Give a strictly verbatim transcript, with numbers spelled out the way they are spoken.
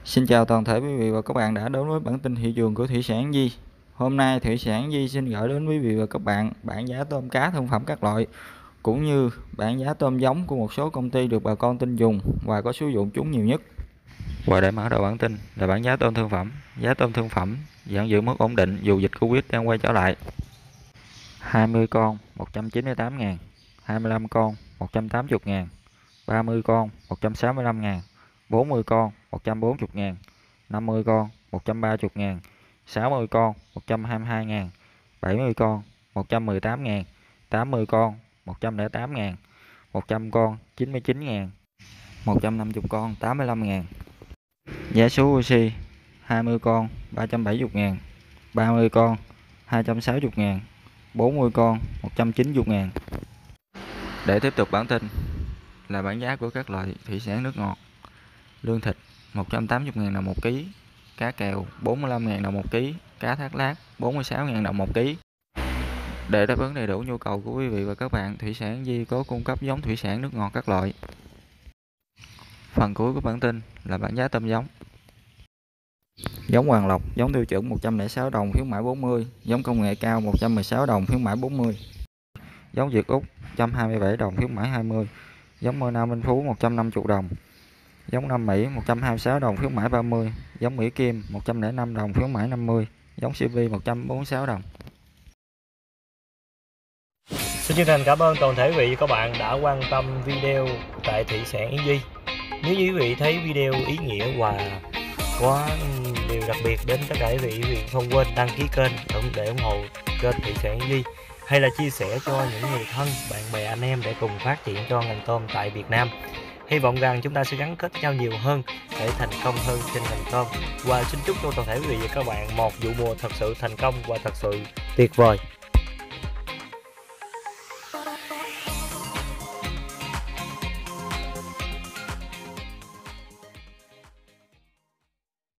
Xin chào toàn thể quý vị và các bạn đã đến với bản tin thị trường của Thủy sản Di. Hôm nay Thủy sản Di xin gửi đến quý vị và các bạn bảng giá tôm cá thương phẩm các loại cũng như bảng giá tôm giống của một số công ty được bà con tin dùng và có sử dụng chúng nhiều nhất. Và để mở đầu bản tin là bảng giá tôm thương phẩm. Giá tôm thương phẩm vẫn giữ mức ổn định dù dịch Covid đang quay trở lại. hai mươi con một trăm chín mươi tám ngàn, hai mươi lăm con một trăm tám mươi ngàn, ba mươi con một trăm sáu mươi lăm ngàn, bốn mươi con một trăm bốn mươi ngàn, năm mươi con một trăm ba mươi ngàn, sáu mươi con một trăm hai mươi hai ngàn, bảy mươi con một trăm mười tám ngàn, tám mươi con một trăm lẻ tám ngàn, một trăm con chín mươi chín ngàn, một trăm năm mươi con tám mươi lăm ngàn. Giá số oxy hai mươi con ba trăm bảy mươi ngàn, ba mươi con hai trăm sáu mươi ngàn, bốn mươi con một trăm chín mươi ngàn. Để tiếp tục bản tin là bảng giá của các loại thủy sản nước ngọt. Lương thịt một trăm tám mươi ngàn đồng một ký, cá kèo bốn mươi lăm ngàn đồng một ký, cá thác lát bốn mươi sáu ngàn đồng một ký. Để đáp ứng đầy đủ nhu cầu của quý vị và các bạn, Thủy sản Di có cung cấp giống thủy sản nước ngọt các loại. Phần cuối của bản tin là bảng giá tôm giống. Giống Hoàng Lộc, giống tiêu chuẩn một trăm lẻ sáu đồng khuyến mãi bốn mươi, giống công nghệ cao một trăm mười sáu đồng khuyến mãi bốn mươi. Giống Việt Úc một trăm hai mươi bảy đồng khuyến mãi hai mươi, giống Mơ Nam Minh Phú một trăm năm mươi đồng, giống Nam Mỹ một trăm hai mươi sáu đồng khuyến mãi ba mươi, giống Mỹ Kim một trăm lẻ năm đồng khuyến mãi năm mươi, giống xê vê một trăm bốn mươi sáu đồng. Xin chân thành cảm ơn toàn thể quý vị và các bạn đã quan tâm video tại Thủy sản Yến Di. Nếu như quý vị thấy video ý nghĩa và có điều đặc biệt đến tất cả quý vị, quý vị không quên đăng ký kênh để ủng hộ kênh Thủy sản Yến Di, hay là chia sẻ cho những người thân, bạn bè, anh em để cùng phát triển cho ngành tôm tại Việt Nam. Hy vọng rằng chúng ta sẽ gắn kết nhau nhiều hơn để thành công hơn trên ngành tôm. Và xin chúc cho toàn thể quý vị và các bạn một vụ mùa thật sự thành công và thật sự tuyệt vời.